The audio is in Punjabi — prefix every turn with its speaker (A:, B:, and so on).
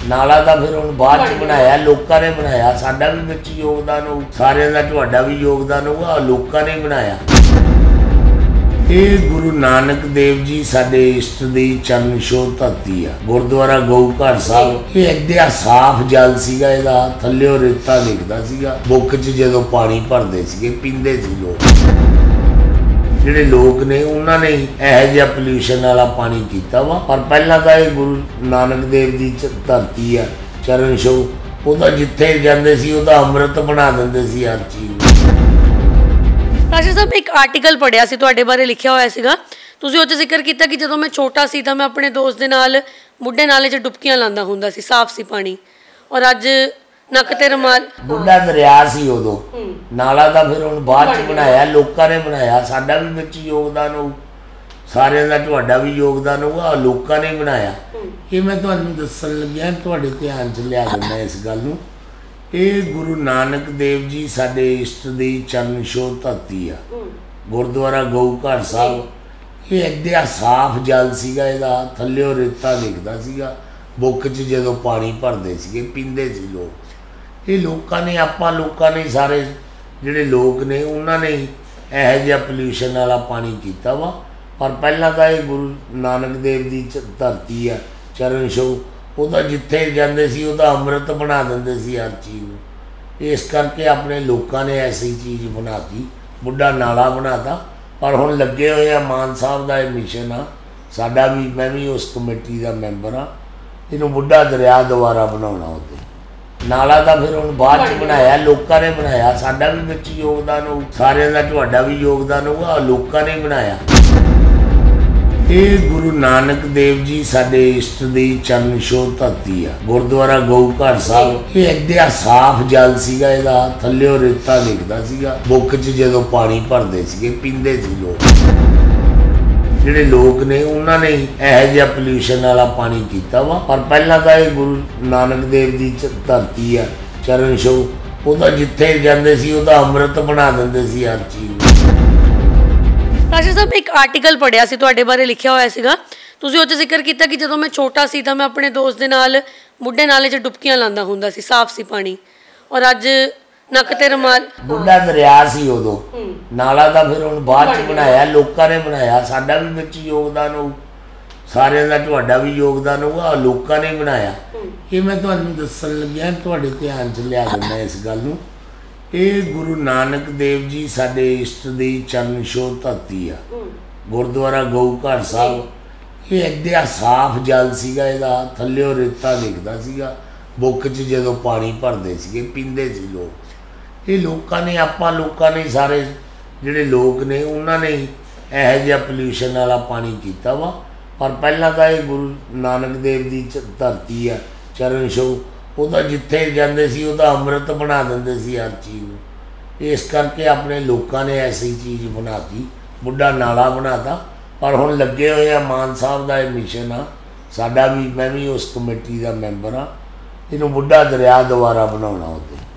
A: नाला तो फिर हुण बाद च बनाया, लोकां ने बनाया, साडा भी विच योगदान हो, सारिਆਂ ਦਾ ਤੁਹਾਡਾ भी योगदान होगा, लोकां ने बनाया। ਇਹ गुरु नानक देव जी साडे इष्ट दी चरण छोह धरती आ। गुरुद्वारा गऊ घाट साहब ये इद्या साफ जल सीगा, ਇਹਦਾ ਥੱਲਿਓ ਰੇਤਾ ਨਿਕਦਾ ਸੀਗਾ, ਬੁੱਕ 'ਚ ਜਦੋਂ ਪਾਣੀ ਭਰਦੇ ਸੀਗੇ ਪੀਂਦੇ ਸੀ ਲੋਕ। ਜਿਹੜੇ ਲੋਕ ਨੇ ਉਹਨਾਂ ਨੇ ਇਹੋ ਜਿਹਾ ਪੋਲਿਊਸ਼ਨ ਵਾਲਾ ਪਾਣੀ ਕੀਤਾ ਵਾ। ਪਰ ਪਹਿਲਾਂ ਤਾਂ ਇਹ ਗੁਰੂ ਨਾਨਕ ਦੇਵ ਦੀ ਧਰਤੀ ਆ, ਚਰਨ ਛੋਹ, ਉਹਦਾ ਜਿੱਥੇ ਜਾਂਦੇ ਸੀ ਉਹਦਾ ਅੰਮ੍ਰਿਤ ਬਣਾ ਦਿੰਦੇ ਸੀ ਹਰ ਚੀਜ਼ ਨੂੰ।
B: ਰਾਜਾ ਸਾਹਿਬ ਇੱਕ ਆਰਟੀਕਲ ਪੜ੍ਹਿਆ ਸੀ ਤੁਹਾਡੇ ਬਾਰੇ, ਲਿਖਿਆ ਹੋਇਆ ਸੀਗਾ, ਤੁਸੀਂ ਉਹ 'ਚ ਜ਼ਿਕਰ ਕੀਤਾ ਕਿ ਜਦੋਂ ਮੈਂ ਛੋਟਾ ਸੀ ਤਾਂ ਮੈਂ ਆਪਣੇ ਦੋਸਤ ਦੇ ਨਾਲ ਬੁੱਢੇ ਨਾਲੇ 'ਚ ਡੁਬਕੀਆਂ ਲਾਉਂਦਾ ਹੁੰਦਾ ਸੀ, ਸਾਫ਼ ਸੀ ਪਾਣੀ, ਔਰ ਅੱਜ ਨੱਕ ਤੇ ਰੁਮਾਲ।
A: ਬੁੱਢਾ ਦਰਿਆ ਸੀ ਉਦੋਂ, ਨਾਲਾ ਤਾਂ ਫਿਰ ਹੁਣ ਬਾਅਦ 'ਚ ਬਣਾਇਆ, ਲੋਕਾਂ ਨੇ ਬਣਾਇਆ, ਸਾਡਾ ਵੀ ਵਿੱਚ ਯੋਗਦਾਨ ਹੋਊ, ਸਾਰਿਆਂ ਦਾ ਤੁਹਾਡਾ ਵੀ ਯੋਗਦਾਨ ਹੋਊਗਾ, ਲੋਕਾਂ ਨੇ ਬਣਾਇਆ। ਇਹ ਮੈਂ ਤੁਹਾਨੂੰ ਦੱਸਣ ਲੱਗਿਆ, ਤੁਹਾਡੇ ਧਿਆਨ 'ਚ ਲਿਆ ਦਿੰਦਾ ਇਸ ਗੱਲ ਨੂੰ। ਇਹ ਗੁਰੂ ਨਾਨਕ ਦੇਵ ਜੀ ਸਾਡੇ ਇਸ਼ਟ ਦੀ ਚਰਨ ਛੋਹ ਧਰਤੀ ਆ। ਗੁਰਦੁਆਰਾ ਗਊ ਘਾਟ ਸਾਹਿਬ ਇਹ ਇੱਦਿਆ ਸਾਫ਼ ਜਲ ਸੀਗਾ, ਇਹਦਾ ਥੱਲਿਓ ਰੇਤਾ ਨਿਕਦਾ ਸੀਗਾ, ਬੁੱਕ 'ਚ ਜਦੋਂ ਪਾਣੀ ਭਰਦੇ ਸੀਗੇ ਪੀਂਦੇ ਸੀ ਲੋਕ। ਇਹ ਲੋਕਾਂ ਨੇ, ਆਪਾਂ ਲੋਕਾਂ ਨੇ, ਸਾਰੇ ਜਿਹੜੇ ਲੋਕ ਨੇ ਉਹਨਾਂ ਨੇ ਇਹੋ ਜਿਹਾ ਪੋਲਿਊਸ਼ਨ ਵਾਲਾ ਪਾਣੀ ਕੀਤਾ ਵਾ। ਪਰ ਪਹਿਲਾਂ ਤਾਂ ਇਹ ਗੁਰੂ ਨਾਨਕ ਦੇਵ ਦੀ ਧਰਤੀ ਆ, ਚਰਨ ਛੋਹ, ਉਹਦਾ ਜਿੱਥੇ ਜਾਂਦੇ ਸੀ ਉਹਦਾ ਅੰਮ੍ਰਿਤ ਬਣਾ ਦਿੰਦੇ ਸੀ ਹਰ ਚੀਜ਼ ਨੂੰ। ਇਸ ਕਰਕੇ ਆਪਣੇ ਲੋਕਾਂ ਨੇ ਐਸੀ ਚੀਜ਼ ਬਣਾਤੀ, ਬੁੱਢਾ ਨਾਲਾ ਬਣਾਤਾ। ਪਰ ਹੁਣ ਲੱਗੇ ਹੋਏ ਆ, ਮਾਨ ਸਾਹਿਬ ਦਾ ਇਹ ਮਿਸ਼ਨ ਆ, ਸਾਡਾ ਵੀ, ਮੈਂ ਵੀ ਉਸ ਕਮੇਟੀ ਦਾ ਮੈਂਬਰ ਆ, ਇਹਨੂੰ ਬੁੱਢਾ ਦਰਿਆ ਦੁਬਾਰਾ ਬਣਾਉਣਾ। ਉੱਤੇ ਨਾਲਾ ਤਾਂ ਫਿਰ ਹੁਣ ਬਾਅਦ 'ਚ ਬਣਾਇਆ, ਲੋਕਾਂ ਨੇ ਬਣਾਇਆ, ਸਾਡਾ ਵੀ ਵਿੱਚ ਯੋਗਦਾਨ ਹੋਊ, ਸਾਰਿਆਂ ਦਾ ਤੁਹਾਡਾ ਵੀ ਯੋਗਦਾਨ ਹੋਊਗਾ, ਲੋਕਾਂ ਨੇ ਬਣਾਇਆ। ਇਹ ਗੁਰੂ ਨਾਨਕ ਦੇਵ ਜੀ ਸਾਡੇ ਇਸ਼ਟ ਦੀ ਚਰਨ ਛੋਹ ਧਰਤੀ ਆ। ਗੁਰਦੁਆਰਾ ਗਊ ਘਾਟ ਸਾਹਿਬ ਇਹ ਇੱਦਿਆ ਸਾਫ਼ ਜਲ ਸੀਗਾ, ਇਹਦਾ ਥੱਲਿਓ ਰੇਤਾ ਨਿਕਦਾ ਸੀਗਾ, ਬੁੱਕ 'ਚ ਜਦੋਂ ਪਾਣੀ ਭਰਦੇ ਸੀਗੇ ਪੀਂਦੇ ਸੀ ਲੋਕ। ਜਿਹੜੇ ਲੋਕ ਨੇ ਉਹਨਾਂ ਨੇ ਇਹੋ ਜਿਹਾ ਪੋਲਿਊਸ਼ਨ ਵਾਲਾ ਪਾਣੀ ਕੀਤਾ ਵਾ। ਪਰ ਪਹਿਲਾਂ ਤਾਂ ਇਹ ਗੁਰੂ ਨਾਨਕ ਦੇਵ ਦੀ ਧਰਤੀ ਆ, ਚਰਨ ਛੋਹ, ਉਹਦਾ ਜਿੱਥੇ ਜਾਂਦੇ ਸੀ ਉਹਦਾ ਅੰਮ੍ਰਿਤ ਬਣਾ ਦਿੰਦੇ ਸੀ ਹਰ ਚੀਜ਼ ਨੂੰ।
B: ਰਾਜਾ ਸਾਹਿਬ ਇੱਕ ਆਰਟੀਕਲ ਪੜ੍ਹਿਆ ਸੀ ਤੁਹਾਡੇ ਬਾਰੇ, ਲਿਖਿਆ ਹੋਇਆ ਸੀਗਾ, ਤੁਸੀਂ ਉਹ 'ਚ ਜ਼ਿਕਰ ਕੀਤਾ ਕਿ ਜਦੋਂ ਮੈਂ ਛੋਟਾ ਸੀ ਤਾਂ ਮੈਂ ਆਪਣੇ ਦੋਸਤ ਦੇ ਨਾਲ ਬੁੱਢੇ ਨਾਲੇ 'ਚ ਡੁਬਕੀਆਂ ਲਾਉਂਦਾ ਹੁੰਦਾ ਸੀ, ਸਾਫ਼ ਸੀ ਪਾਣੀ, ਔਰ ਅੱਜ ਨੱਕ ਤੇ ਰੁਮਾਲ।
A: ਬੁੱਢਾ ਦਰਿਆ ਸੀ ਉਦੋਂ, ਨਾਲਾ ਤਾਂ ਫਿਰ ਹੁਣ ਬਾਅਦ 'ਚ ਬਣਾਇਆ, ਲੋਕਾਂ ਨੇ ਬਣਾਇਆ, ਸਾਡਾ ਵੀ ਵਿੱਚ ਯੋਗਦਾਨ ਹੋਊ, ਸਾਰਿਆਂ ਦਾ ਤੁਹਾਡਾ ਵੀ ਯੋਗਦਾਨ ਹੋਊਗਾ, ਲੋਕਾਂ ਨੇ ਬਣਾਇਆ। ਇਹ ਮੈਂ ਤੁਹਾਨੂੰ ਦੱਸਣ ਲੱਗਿਆ, ਤੁਹਾਡੇ ਧਿਆਨ 'ਚ ਲਿਆ ਦਿੰਦਾ ਇਸ ਗੱਲ ਨੂੰ। ਇਹ ਗੁਰੂ ਨਾਨਕ ਦੇਵ ਜੀ ਸਾਡੇ ਇਸ਼ਟ ਦੀ ਚਰਨ ਛੋਹ ਧਰਤੀ ਆ। ਗੁਰਦੁਆਰਾ ਗਊ ਘਾਟ ਸਾਹਿਬ ਇਹ ਇੱਦਿਆ ਸਾਫ਼ ਜਲ ਸੀਗਾ, ਇਹਦਾ ਥੱਲਿਓ ਰੇਤਾ ਨਿਕਦਾ ਸੀਗਾ, ਬੁੱਕ 'ਚ ਜਦੋਂ ਪਾਣੀ ਭਰਦੇ ਸੀਗੇ ਪੀਂਦੇ ਸੀ ਲੋਕ। ਇਹ ਲੋਕਾਂ ਨੇ, ਆਪਾਂ ਲੋਕਾਂ ਨੇ, ਸਾਰੇ ਜਿਹੜੇ ਲੋਕ ਨੇ ਉਹਨਾਂ ਨੇ ਇਹੋ ਜਿਹਾ ਪੋਲਿਊਸ਼ਨ ਵਾਲਾ ਪਾਣੀ ਕੀਤਾ ਵਾ। ਪਰ ਪਹਿਲਾਂ ਤਾਂ ਇਹ ਗੁਰੂ ਨਾਨਕ ਦੇਵ ਦੀ ਧਰਤੀ ਆ, ਚਰਨ ਛੋਹ, ਉਹਦਾ ਜਿੱਥੇ ਜਾਂਦੇ ਸੀ ਉਹਦਾ ਅੰਮ੍ਰਿਤ ਬਣਾ ਦਿੰਦੇ ਸੀ ਹਰ ਚੀਜ਼ ਨੂੰ। ਇਸ ਕਰਕੇ ਆਪਣੇ ਲੋਕਾਂ ਨੇ ਐਸੀ ਚੀਜ਼ ਬਣਾਤੀ, ਬੁੱਢਾ ਨਾਲਾ ਬਣਾਤਾ। ਪਰ ਹੁਣ ਲੱਗੇ ਹੋਏ ਆ, ਮਾਨ ਸਾਹਿਬ ਦਾ ਇਹ ਮਿਸ਼ਨ ਆ, ਸਾਡਾ ਵੀ, ਮੈਂ ਵੀ ਉਸ ਕਮੇਟੀ ਦਾ ਮੈਂਬਰ ਆ, ਇਹਨੂੰ ਬੁੱਢਾ ਦਰਿਆ ਦੁਬਾਰਾ ਬਣਾਉਣਾ। ਉੱਤੇ